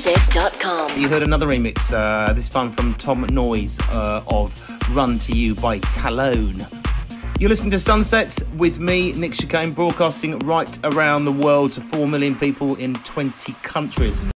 sunsetsmusic.com. You heard another remix, this time from Tom Noyes of Run to You by Talone. You're listening to Sunsets with me, Nick Chicane, broadcasting right around the world to 4 million people in 20 countries.